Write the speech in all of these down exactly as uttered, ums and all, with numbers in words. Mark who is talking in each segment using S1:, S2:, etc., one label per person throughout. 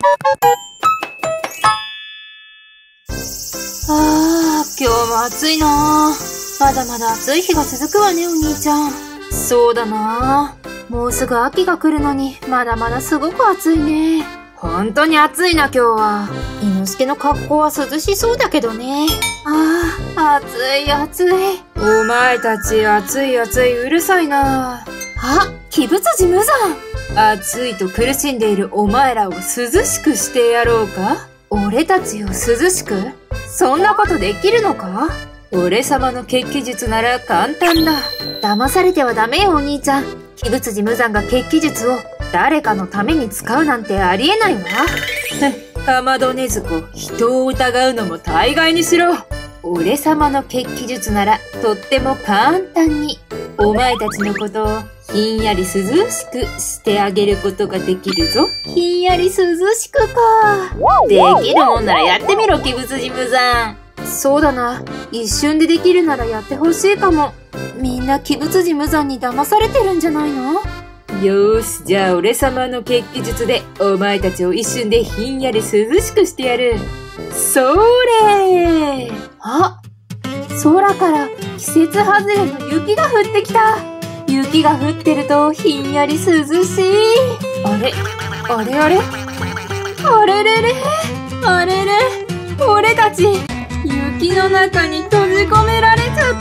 S1: あー、今日も暑いなー。まだまだ暑い日が続くわね、お兄ちゃん。そうだなー。もうすぐ秋が来るのに、まだまだすごく暑いね。本当に暑いな、今日は。伊之助の格好は涼しそうだけどね。ああ、暑い暑い。お前たち暑い暑いうるさいな。あ、鬼舞辻無惨。暑いと苦しんでいるお前らを涼しくしてやろうか。俺たちを涼しく？そんなことできるのか？俺様の血気術なら簡単だ。騙されてはダメよ、お兄ちゃん。鬼舞辻無惨が血気術を誰かのために使うなんてありえないわ。かまどねずこ、人を疑うのも大概にしろ。俺様の血気術ならとっても簡単にお前たちのことをひんやり涼しくしてあげることができるぞ。ひんやり涼しくか。できるもんならやってみろ、鬼舞辻無惨。そうだな。一瞬でできるならやってほしいかも。みんな鬼舞辻無惨に騙されてるんじゃないの？よーし、じゃあ俺様の血気術でお前たちを一瞬でひんやり涼しくしてやる。それー。あ、空から季節外れの雪が降ってきた。雪が降ってるとひんやり涼しい。あれあれあれあれれれあれれ俺たち雪の中に閉じ込められちゃった。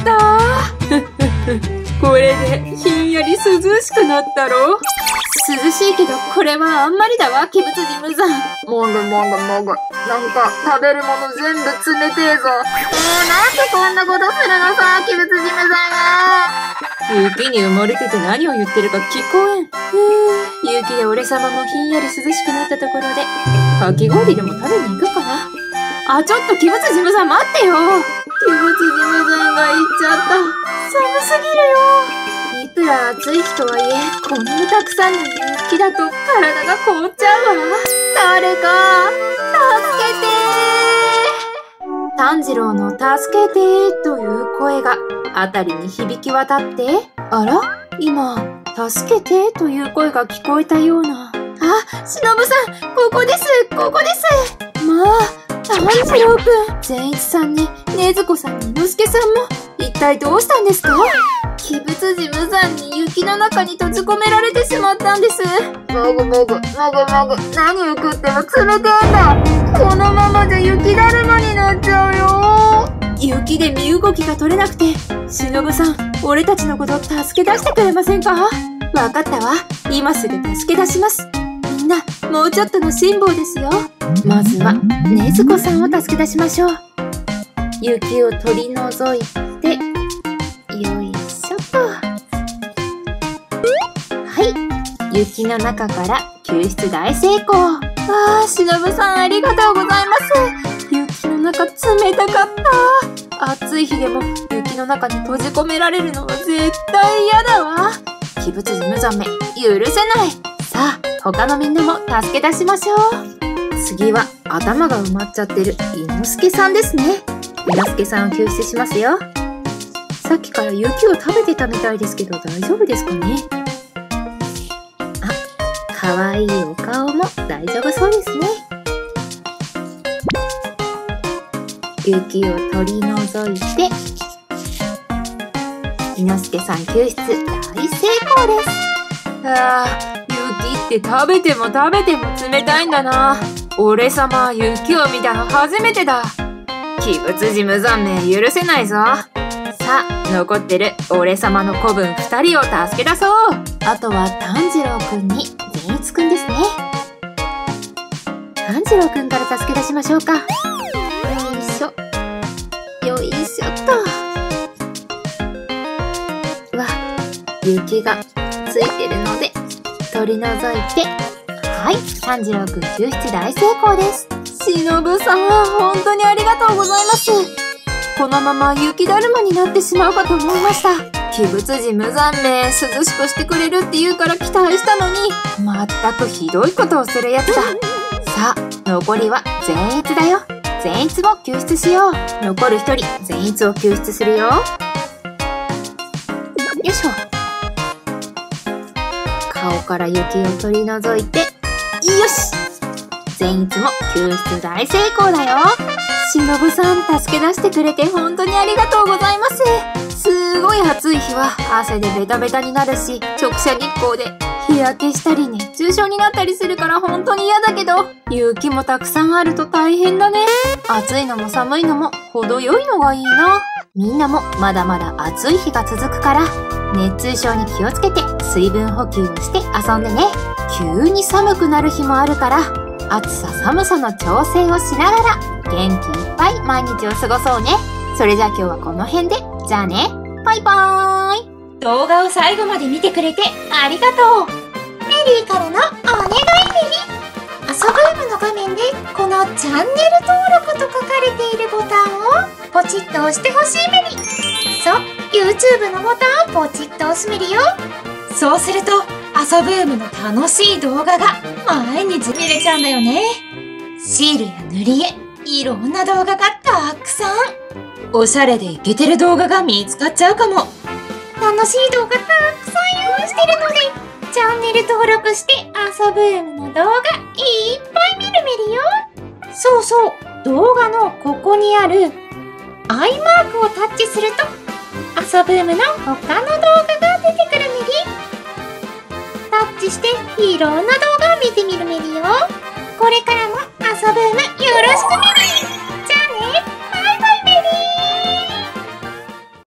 S1: これでひんやり涼しくなったろ。涼しいけどこれはあんまりだわ、鬼舞辻無惨。もぐもぐもぐ。なんか食べるもの全部冷てえぞ。えー、なんでこんなことするのさ、鬼舞辻無惨は。雪に埋もれてて何を言ってるか聞こえん。ふぅ、雪で俺様もひんやり涼しくなったところでかき氷でも食べに行くかな。あ、ちょっと鬼舞辻無惨待ってよ。鬼舞辻無惨が行っちゃった。寒すぎるよ。いくら暑い日とはいえ、こんなたくさんの雪だと体が凍っちゃうわ。誰か助けてー。炭治郎の助けてーという声が辺りに響き渡って、あら、今助けてという声が聞こえたような。あ、しのぶさん、ここです、ここです。まあ、炭治郎くん、善一さんにねずこさんに伊之助さんも一体どうしたんですか？鬼舞辻無惨に雪の中に閉じ込められてしまったんです。もぐもぐもぐもぐ、何を食っても冷てえんだ。このままじゃ雪だるまになっちゃうよ。雪で身動きが取れなくて、しのぶさん、俺たちのこと助け出してくれませんか？わかったわ。今すぐ助け出します。みんな、もうちょっとの辛抱ですよ。まずは、ねずこさんを助け出しましょう。雪を取り除いて、よいしょと。はい。雪の中から救出大成功。あー、しのぶさんありがとうございます。雪の中冷たかった。暑い日でも雪の中に閉じ込められるのは絶対嫌だわ。鬼舞辻無惨め、許せない。さあ、他のみんなも助け出しましょう。次は頭が埋まっちゃってる伊之助さんですね。伊之助さんを救出しますよ。さっきから雪を食べてたみたいですけど大丈夫ですかね。あ、かわいいお顔も大丈夫そうですね。雪を取り除いて、伊之助さん救出大成功です。ああ、雪って食べても食べても冷たいんだな。俺様、雪を見たの初めてだ。鬼舞辻無惨め、許せないぞ。さあ、残ってる俺様の子分二人を助け出そう。あとは炭治郎くんに善一くんですね。炭治郎くんから助け出しましょうか。よいしょ。よいしょっと。わ、雪がついてるので、取り除いて、はい、炭治郎くん救出大成功です。しのぶさん、本当にありがとうございます。このまま雪だるまになってしまうかと思いました。鬼舞辻無惨め、涼しくしてくれるって言うから期待したのに、まったくひどいことをするやつだ。さあ、残りは善逸だよ。善逸も救出しよう。残る一人、善逸を救出するよ。よいしょ。顔から雪を取り除いて、よし！ 善逸も救出大成功だよ。しのぶさん、助け出してくれて本当にありがとうございます。すごい暑い日は汗でベタベタになるし、直射日光で日焼けしたり熱中症になったりするから本当に嫌だけど、雪もたくさんあると大変だね。暑いのも寒いのも程よいのがいいな。みんなもまだまだ暑い日が続くから、熱中症に気をつけて水分補給をして遊んでね。急に寒くなる日もあるから、暑さ寒さの調整をしながら元気いっぱい毎日を過ごそうね。それじゃあ今日はこの辺で。じゃあね。バイバーイ。
S2: 動画を最後まで見てくれてありがとう。メリーからのお願いメリー。遊ぶームの画面でこのチャンネル登録と書かれているボタンをポチッと押してほしいメリー。そう、YouTube のボタンをポチッと押すメリーよ。そうすると遊ぶームの楽しい動画が毎日見れちゃうんだよね。シールや塗り絵、いろんな動画がたくさん。おしゃれでイケてる動画が見つかっちゃうかも。楽しい動画たくさん用意してるので、チャンネル登録して遊ぶームの動画いっぱい見るメリよ。そうそう、動画のここにあるアイマークをタッチすると遊ぶームの他の動画が出てくるメリ。タッチしていろんな動画を見てみるメリよ。これからも遊ぶームよろしくメリ。